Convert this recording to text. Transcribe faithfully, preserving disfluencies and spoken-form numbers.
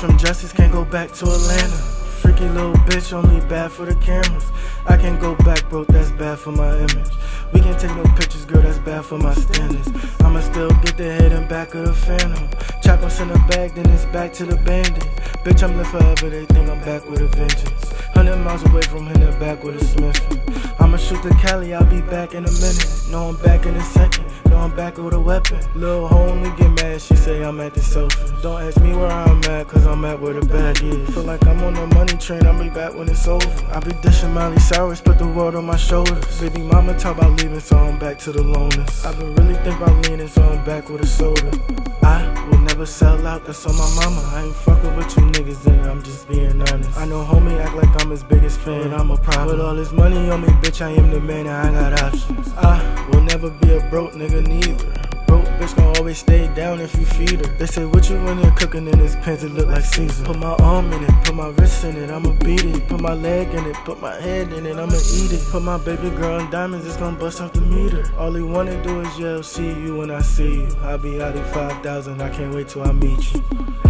from justice, can't go back to Atlanta. Freaky little bitch, only bad for the cameras. I can't go back, bro, that's bad for my image. We can't take no pictures, girl, that's bad for my standards. I'ma still get the head and back of the phantom. Chop us in the bag, then it's back to the bandit. Bitch, I'm live forever, they think I'm back with a vengeance. Hundred miles away from hitting back with a Smith. I'ma shoot the Cali, I'll be back in a minute. No, I'm back in a second. No, I'm back with a weapon. Lil' homie get mad, she say I'm acting selfish. Don't ask me where I'm at, cause I'm at where the bag is. Feel like I'm on the money train, I'll be back when it's over. I be dishing Miley Cyrus, put the world on my shoulders. Baby mama talk about leaving, so I'm back to the loneliness. I've been really think about leaning, so I'm back with a soda. I will never sell out, that's on my mama. I ain't fucking with you niggas, and I'm just being honest. I know homie act like I'm his biggest fan, I'm a problem. With all this money on me, bitch, I am the man, and I got options. I will never be a broke nigga neither. Broke bitch gon' always stay down if you feed her. They say what you when you're cooking in this pants, it look like Caesar. Put my arm in it, put my wrist in it, I'ma beat it. Put my leg in it, put my head in it, I'ma eat it. Put my baby girl in diamonds, it's gon' bust off the meter. All he wanna do is yell, see you when I see you. I'll be out in five thousand, I can't wait till I meet you.